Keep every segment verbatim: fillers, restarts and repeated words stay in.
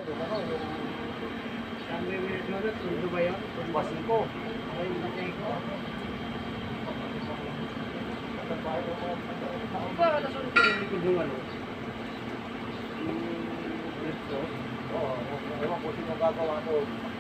yung ano, yung... Sabi mo yung sunod, sundo ba yun? Basiko. Ay, matay ko. Ako ba, nasunod ko yung likod ng ano? Yung dito? Oo, ewan ko sino gagawa ko.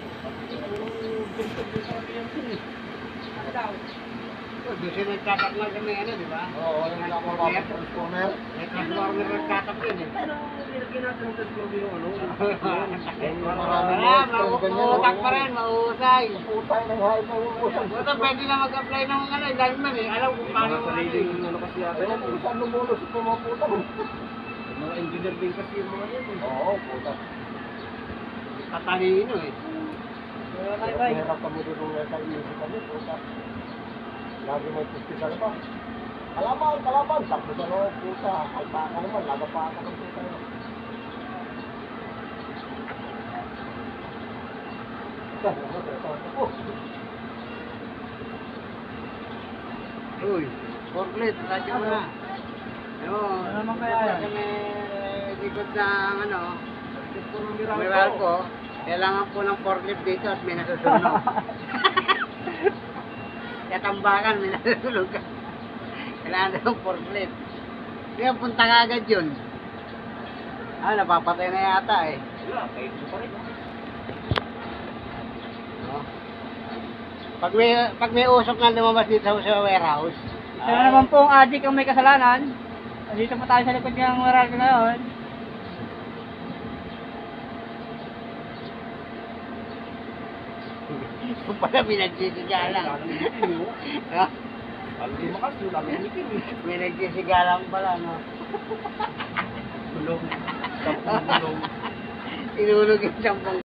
Ano daw? Doon siya nagtatak lang kami, ano, di ba? Oo, yung nakakamapapit ng transformer. May transformer nagtatak yun eh. Ano, nilagyan natin ng transformer yung ano? Maraming Ah, mga ganyan. mautak pa rin, mausay. Putay ng hayop na umuusap. Buta pwede na mag-apply ng ano, dahil man eh, alam kung paano ano eh. ano kasi yata Kaya yan. kung saan lumulos ito mga puta. Mga engineer din kasi yung mga yan. eh. Oo, puta. Tatalino eh. Mahirap kami doon nga sa iisip kami, puta. Lagi may pustisan pa. Kalaban, kalaban. Takbo sa loob, puta. Kalpaka naman, lagapaka ng puta yun. Uy, forklift, radyo mo na. Ayun. Ano naman kaya yan? Kami likod ng ano, Puro miral Meral ko. ko, kailangan po ng forklift dito at may nasusunog. Katambakan, may nasusunog ka. Kailangan daw ng forklift. Kaya punta ka agad yun. Ah, napapatay na yata eh. Wala, kahit mo pa rin. No? Pag may, pag may usok na lumabas dito sa warehouse, Sana naman po ang adik ang may kasalanan. Dito pa tayo sa likod ng moral ko ngayon. kung pala pinagsisigalang. Ha? Lalo lumakas, lalo umitim eh. May nagsisigalang pala, no? Tulong. Sampung tulong. Tinulog yung sampung